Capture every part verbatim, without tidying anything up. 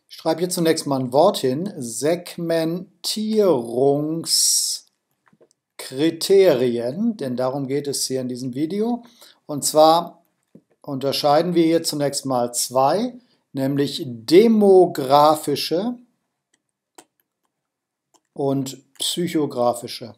Ich schreibe hier zunächst mal ein Wort hin. Segmentierungskriterien, denn darum geht es hier in diesem Video. Und zwar unterscheiden wir hier zunächst mal zwei, nämlich demografische und psychografische.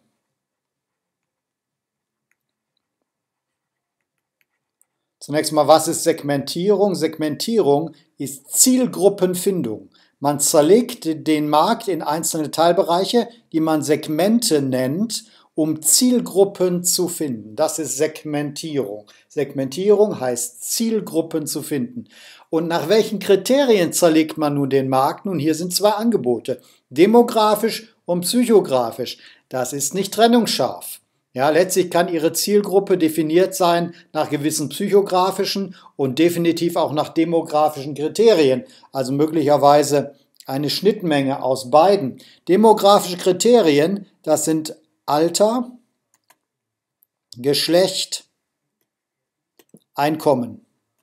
Zunächst mal, was ist Segmentierung? Segmentierung ist Zielgruppenfindung. Man zerlegt den Markt in einzelne Teilbereiche, die man Segmente nennt, um Zielgruppen zu finden. Das ist Segmentierung. Segmentierung heißt Zielgruppen zu finden. Und nach welchen Kriterien zerlegt man nun den Markt? Nun, hier sind zwei Angebote, demografisch und psychografisch. Das ist nicht trennungsscharf. Ja, letztlich kann Ihre Zielgruppe definiert sein nach gewissen psychografischen und definitiv auch nach demografischen Kriterien, also möglicherweise eine Schnittmenge aus beiden. Demografische Kriterien, das sind Alter, Geschlecht, Einkommen.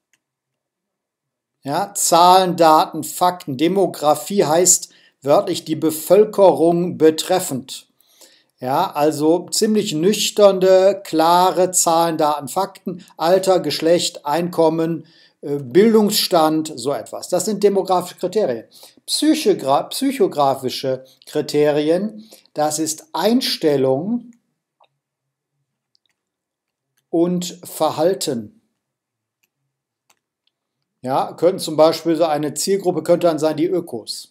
Ja, Zahlen, Daten, Fakten. Demografie heißt wörtlich die Bevölkerung betreffend. Ja, also ziemlich nüchterne, klare Zahlen, Daten, Fakten, Alter, Geschlecht, Einkommen, Bildungsstand, so etwas. Das sind demografische Kriterien. Psychogra- psychografische Kriterien, das ist Einstellung und Verhalten. Ja, könnten zum Beispiel so eine Zielgruppe könnte dann sein die Ökos.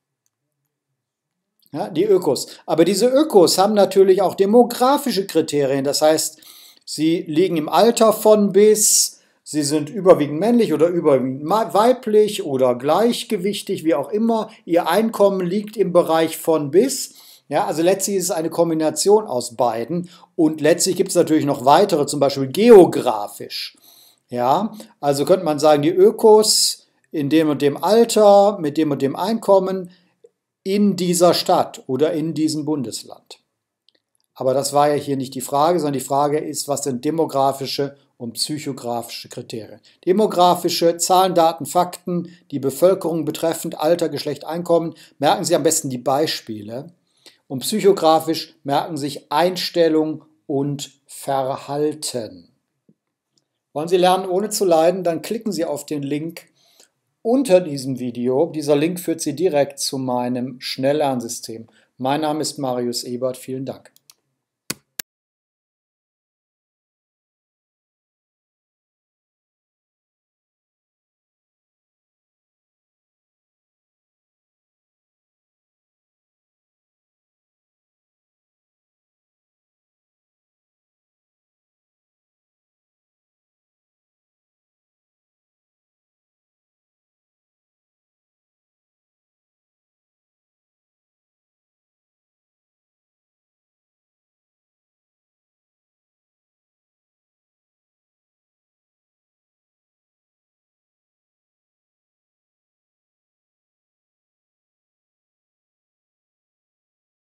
Ja, die Ökos. Aber diese Ökos haben natürlich auch demografische Kriterien. Das heißt, sie liegen im Alter von bis, sie sind überwiegend männlich oder überwiegend weiblich oder gleichgewichtig, wie auch immer. Ihr Einkommen liegt im Bereich von bis. Ja, also letztlich ist es eine Kombination aus beiden. Und letztlich gibt es natürlich noch weitere, zum Beispiel geografisch. Ja, also könnte man sagen, die Ökos in dem und dem Alter, mit dem und dem Einkommen, in dieser Stadt oder in diesem Bundesland. Aber das war ja hier nicht die Frage, sondern die Frage ist, was sind demografische und psychografische Kriterien? Demografische, Zahlen, Daten, Fakten, die Bevölkerung betreffend Alter, Geschlecht, Einkommen, merken Sie am besten die Beispiele. Und psychografisch merken sich Einstellung und Verhalten. Wollen Sie lernen, ohne zu leiden? Dann klicken Sie auf den Link unter diesem Video. Dieser Link führt Sie direkt zu meinem Schnelllernsystem. Mein Name ist Marius Ebert. Vielen Dank.